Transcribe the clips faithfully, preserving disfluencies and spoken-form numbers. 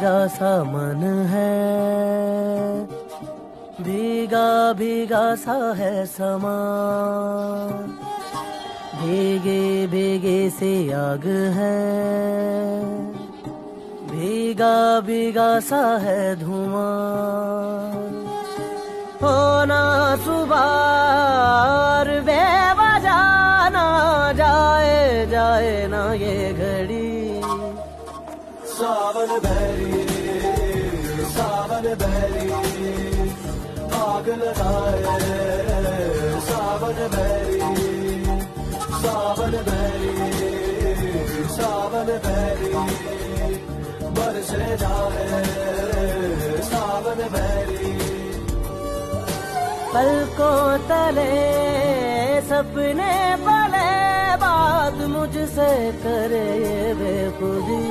भीगा सा मन है, भीगा भीगा सा है समा, भीगे भीगे से आग है, भीगा भीगा सा है धुआं। होना सुबह बेवजह ना जाए जाए ना ये घड़ी। सावन बहरी सावन बहरी आग लगाए, सावन बहरी सावन बहरी सावन बहरी बरसे जाए, सावन बहरी। पलकों तले सपने पले, बात मुझसे करे ये बेखुदी।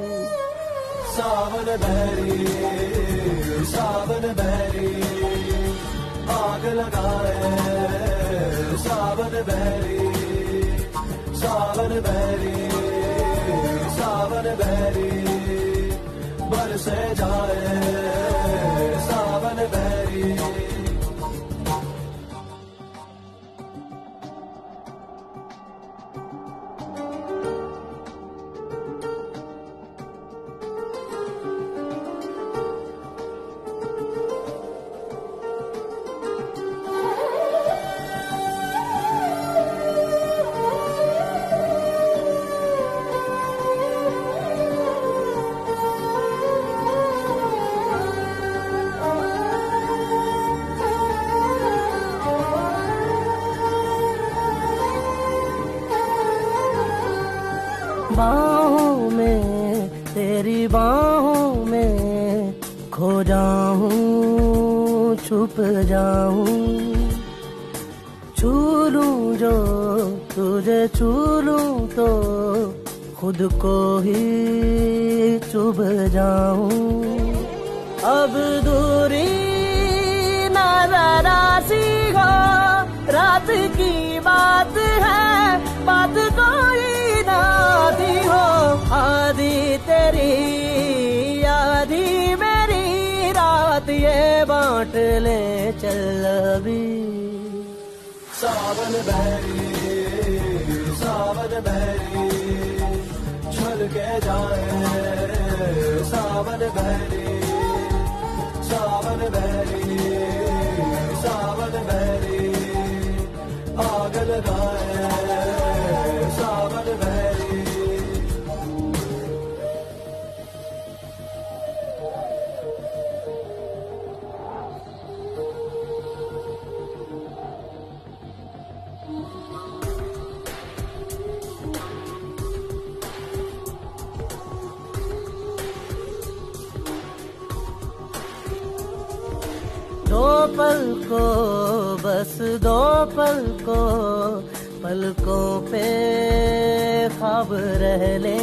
सावन बहरी सावन बहरी आग लगाए, सावन बहरी सावन बहरी सावन बहरी बरसे जाए, सावन बहरी। बाहों में तेरी बाहों में खो जाऊं, छुप जाऊं, छू लूं जो तुझे छू लूं तो खुद को ही चुभ जाऊं। अब दूरी ना जरा सी हो, रात की बात है, बात कोई आधी हो, आधी तेरी आधी मेरी रात ये बांट ले चल अभी। सावन बहरी सावन बहरी छल के जाए, सावन बहरी सावन बहरी सावन बहरी आग लगाए, सावन बहरी। दो पल को बस दो पल को पलकों पे ख्वाब रह ले,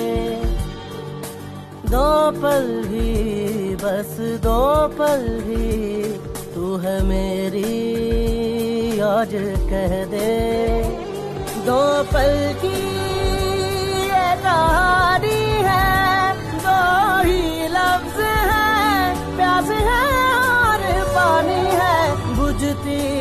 दो पल ही बस दो पल ही तू है मेरी आज कह दे। दो पल की ये कहानी है, दो ही लफ्ज है, प्यास है और पानी है, बुझती